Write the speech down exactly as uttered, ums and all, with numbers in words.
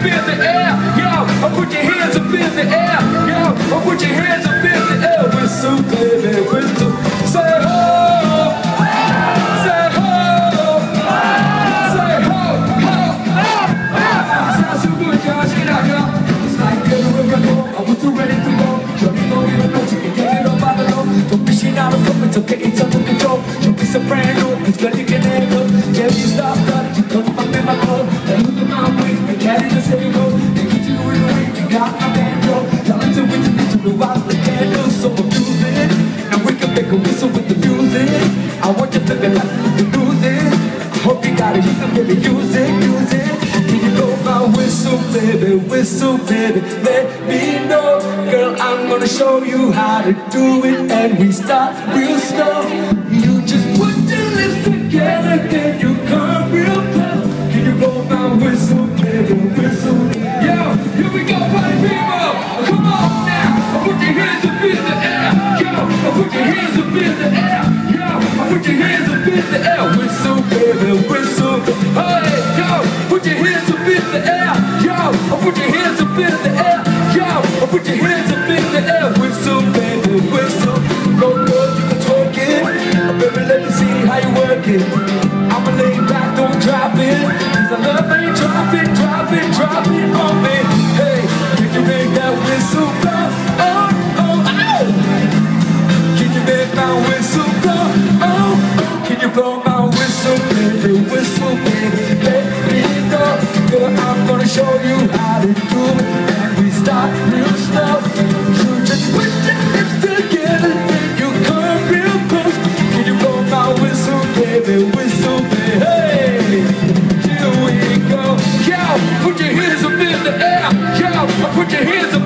in the air, yo. Put your hands up in the air, yo. Put your hands up in the air. Whistle, baby, whistle. Say ho, say ho, say ho, ho, ho, ho. Sounds so good, y'all. Check it out, y'all. It's like everywhere I go, I was too ready to go. You don't even know you can get it up by the low. Don't be shit out of coming to get it under control. Don't be so brand new, it's gonna get handle. Yeah, you stop, stop, you come up in my club. Then look at my waist, we carry the same road. They get you in the ring, you got my banjo. Tell them to win the beat to the wild the candle. So abuse it, now we can make a whistle with the music. I want you to be like the music. I hope you got it, you can really use it, use it. Can you go my whistle, baby, whistle, baby, let me know. Girl, I'm gonna show you how to do it. And we start real slow. You just put your lips together, then you come real close. Can you blow my whistle, baby, whistle? Yo, here we go, party people. Come on now, put your hands up in the air. Yo, put your hands up in the air. Yo, put your hands up in the air. Whistle, baby, whistle. Hey, yo, put your hands up in the air. Yo, put your hands up in the air. Yo, put your hands up in the air. Whistle, baby, whistle. Go girl, you can twerk it. Baby, let me see how you work it. I'ma lay back, don't drop it. Cause I love when you drop it, drop it, drop it on me. Hey, can you make that whistle blow? Oh, oh, ow! Can you make my whistle blow? Oh, oh, can you blow my whistle, baby, whistle, baby, let me go. Girl, I'm gonna show you how to do it. And we start real slow. You just put your lips together, then you come real close. Can you blow my whistle, baby, whistle, baby? Hey, here we go. Yo, put your hands up in the air. Yo, put your hands up.